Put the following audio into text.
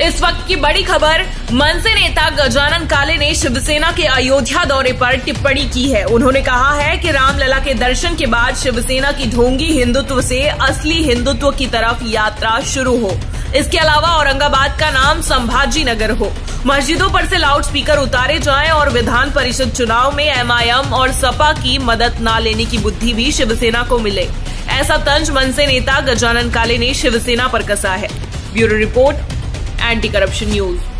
इस वक्त की बड़ी खबर, मनसे नेता गजानन काले ने शिवसेना के अयोध्या दौरे पर टिप्पणी की है। उन्होंने कहा है कि रामलला के दर्शन के बाद शिवसेना की ढोंगी हिंदुत्व से असली हिंदुत्व की तरफ यात्रा शुरू हो। इसके अलावा औरंगाबाद का नाम संभाजी नगर हो, मस्जिदों पर से लाउड स्पीकर उतारे जाएं और विधान परिषद चुनाव में एमआईएम और सपा की मदद न लेने की बुद्धि भी शिवसेना को मिले। ऐसा तंज मनसे नेता गजानन काले ने शिवसेना पर कसा है। Bureau report, anti corruption news.